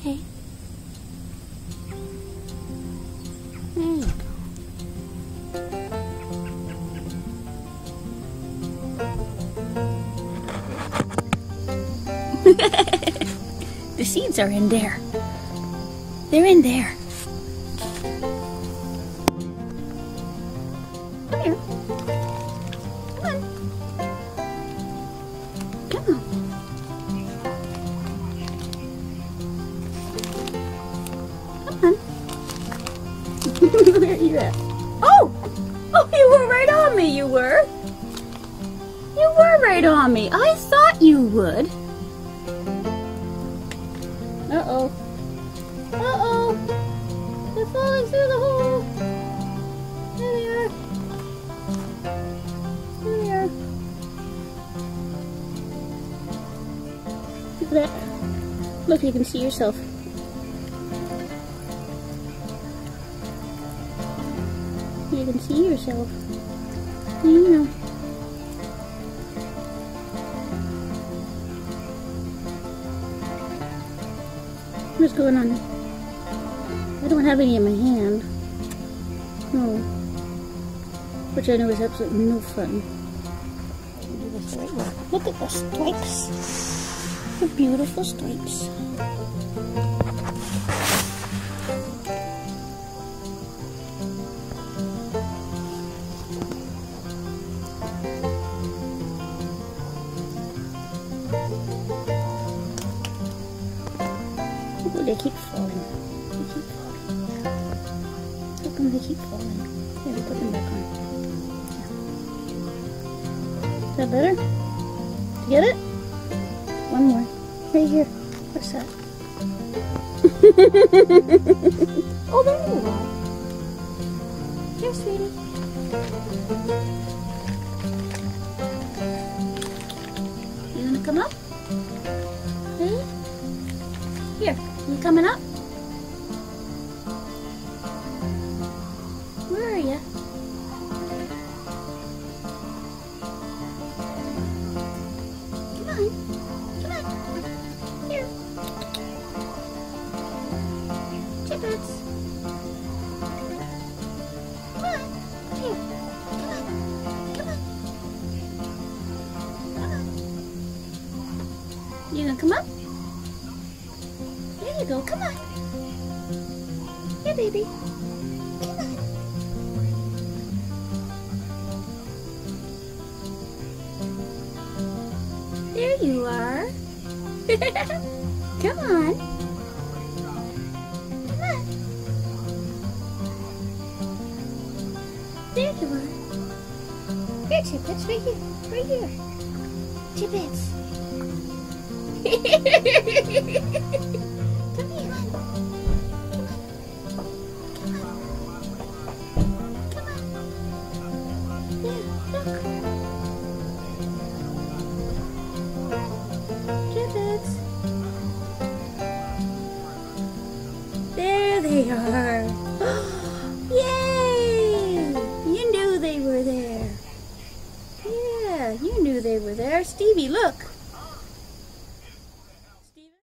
Okay. There you go. The seeds are in there. They're in there. Come here. Come on. Come on. Come on. Where are you at? Oh! Oh, you were right on me, you were. You were right on me. I thought you would. Uh-oh. Uh-oh. They're falling through the hole. There they are. There they are. Look at that. Look, you can see yourself. You can see yourself. You know. What's going on? I don't have any in my hand. No. Which I know is absolutely no fun. Do this the right way. Look at the stripes. The beautiful stripes. Oh, they keep falling. They keep falling. How come they keep falling? Here, we put them back on. Yeah. Is that better? Did you get it? One more. Right here. What's that? Oh, there you are. Here, sweetie. You gonna come up? Hey? Here, you coming up? Where are you? Come on. Come on. Here. Chippets. Come on. Here. Come on. Come on. Come on. You gonna come up? There you go, come on. Here, baby. Come on. There you are. Come on. Come on. There you are. Here, Chippets, right here. Right here. Chippets. Come here. Come on. Come on. There, look. Chippets. There they are. Yay! You knew they were there. Yeah, you knew they were there. Stevie, look.